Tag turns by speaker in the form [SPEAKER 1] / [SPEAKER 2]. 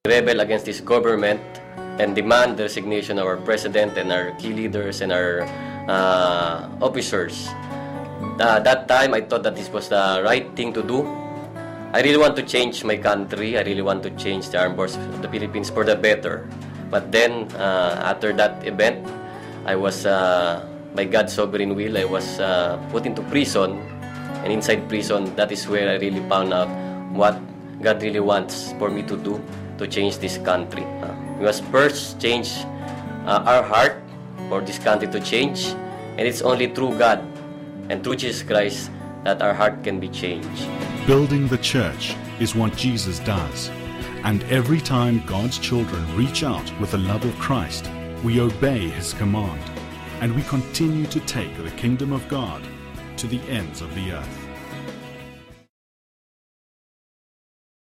[SPEAKER 1] rebel against this government and demand the resignation of our president and our key leaders and our officers. That time, I thought that this was the right thing to do. I really want to change my country. I really want to change the armed forces of the Philippines for the better. But then, after that event, I was, by God's sovereign will, I was put into prison. And inside prison, that is where I really found out what God really wants for me to do to change this country. We must first change our heart for this country to change. And it's only through God and through Jesus Christ that our heart can be changed.
[SPEAKER 2] Building the church is what Jesus does. And every time God's children reach out with the love of Christ, we obey His command, and we continue to take the kingdom of God to the ends of the earth.